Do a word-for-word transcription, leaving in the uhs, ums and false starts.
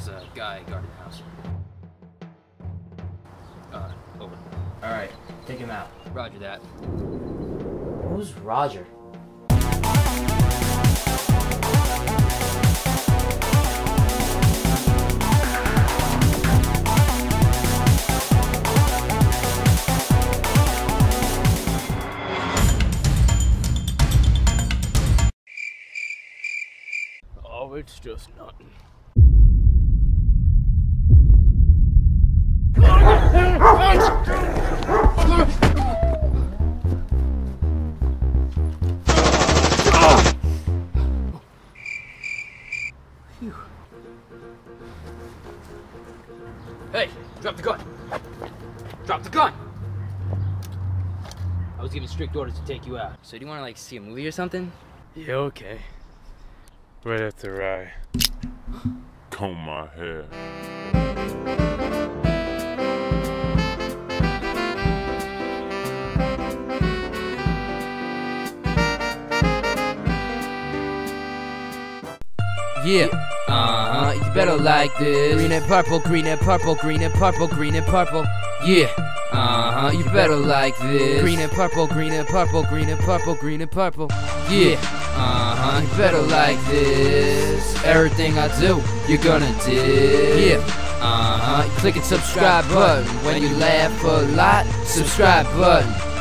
There's a guy guarding the house. Uh, over. Alright, take him out. Roger that. Who's Roger? Oh, it's just nothing. Hey, drop the gun! Drop the gun! I was given strict orders to take you out. So do you want to like see a movie or something? Yeah, okay. Right after I comb my hair. Yeah, uh-huh, you better like this. Green and purple, green and purple, green and purple, green and purple. Yeah, uh-huh, you better like this. Green and purple, green and purple, green and purple, green and purple. Yeah, uh-huh, you better like this. Everything I do, you're gonna dig. Yeah, uh-huh, click and subscribe button. When you laugh a lot, subscribe button.